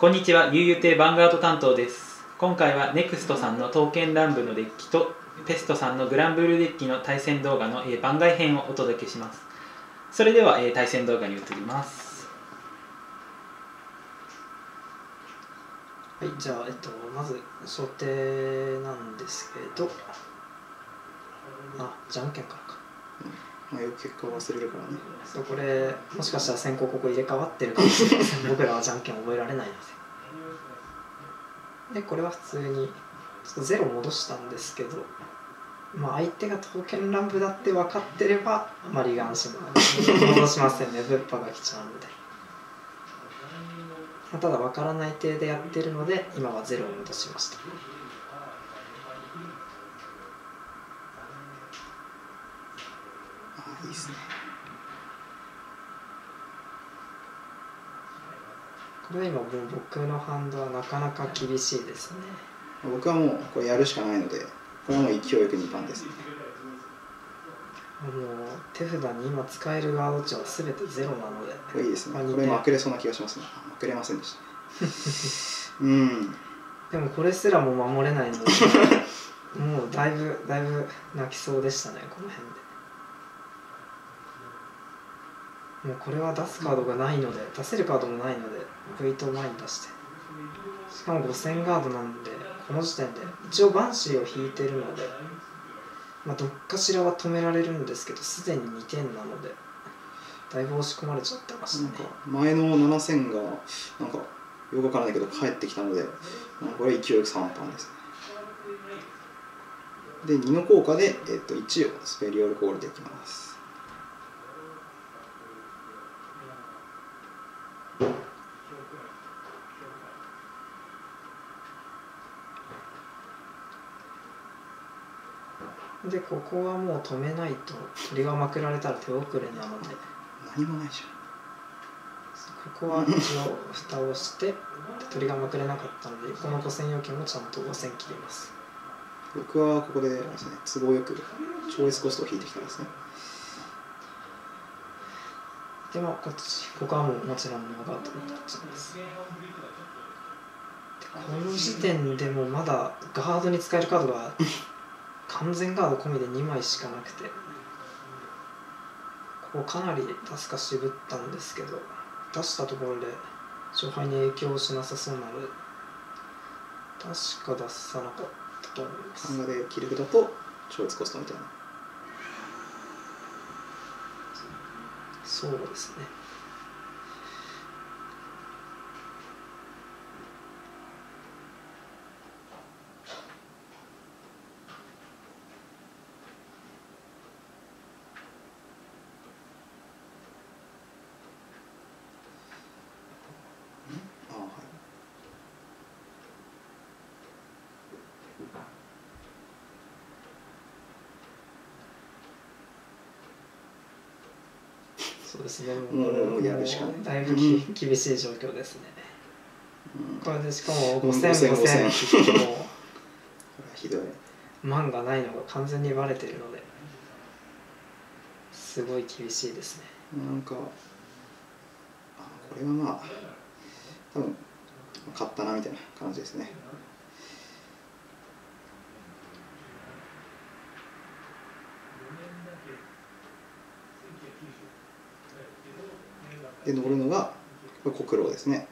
こんにちは、UU亭ヴァンガード担当です。今回は NEXT さんの刀剣乱舞のデッキとペストさんのグランブルーデッキの対戦動画の番外編をお届けします。それでは対戦動画に移ります。 はい、じゃあ、まず想定なんですけど、じゃんけんからか。 よく結果を忘れるからね。 そう、これもしかしたら先行ここ入れ替わってるかもしれません。僕らはじゃんけん覚えられないので。で、これは普通にちょっとゼロ戻したんですけど、相手が刀剣乱舞だって分かってればあまり安心戻しませんね。ぶっぱが来ちゃうので。ただ分からない体でやってるので、今はゼロを戻しました。 いいですね。 これは今もう僕のハンドはなかなか厳しいですね。 僕はもうこれやるしかないので、これはもう勢いよく2番ですね。 もう手札に今使えるガード値は全てゼロなので、 これいいですね。これまくれそうな気がしますね。まくれませんでしたね。 でもこれすらも守れないのでもうだいぶ泣きそうでしたね、この辺で。もうこれは出すカードがないので、出せるカードもないので V と前に出して、しかも5000ガードなんで、この時点で一応バンシーを引いてるので、どっかしらは止められるんですけど、すでに2点なのでだいぶ押し込まれちゃってましたね。 前の7000がなんかよくわからないけど帰ってきたので、これは勢いよく3番ですね。で2の効果で、1をスペリオルコールできます。 で、ここはもう止めないと鳥がまくられたら手遅れなので、 何もないじゃん。 ここは一応蓋をして鳥がまくれなかったので、この5000要件もちゃんと5000切ります。 僕はここでですね、都合よく超越コストを引いてきたんですね。 でもここはもちろんノーガードになっちゃいます。この時点でもまだガードに使えるカードが完全ガード込みで2枚しかなくて、ここかなり出すか渋ったんですけど、出したところで勝敗に影響しなさそうなので確か出さなかったと思います。 漫画で切るだと超越コストみたいな。 そうですね。そうですね。 もうやるしかない。 だいぶ厳しい状況ですね。これでしかも5000切ってもひどい。 万がないのが完全にバレてるのですごい厳しいですね。 これは多分勝ったなみたいな感じですね。で乗るのがこれ黒狼ですね。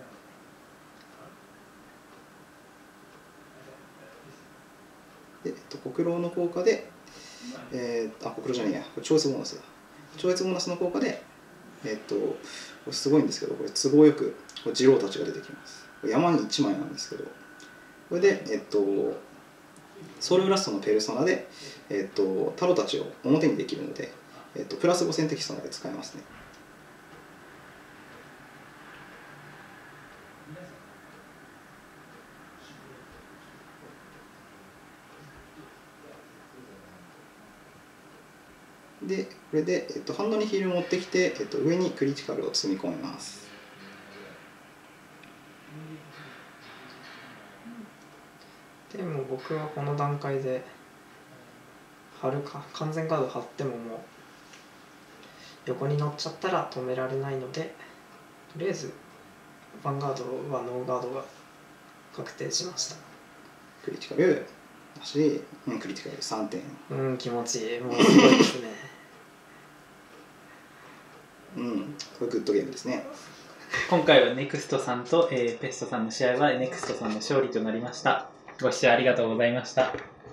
で黒狼の効果で、黒狼じゃねえや、これ超越ボーナスだ。超越ボーナスの効果でこれすごいんですけど、これ都合よく次郎たちが出てきます。山に1枚なんですけど、これでソウルブラストのペルソナでタロたちを表にできるので、プラス5000テキストまで使えますね。でこれで、ハンドにヒールを持ってきて、上にクリティカルを積み込みます。 でも僕はこの段階で完全ガード張ってももう横に乗っちゃったら止められないので、とりあえずヴァンガードはノーガードが確定しました。 クリティカルだし、クリティカル3点。 気持ちいい。もうすごいですね。 これグッドゲームですね。 今回はネクストさんと、ペストさんの試合はネクストさんの勝利となりました。ご視聴ありがとうございました。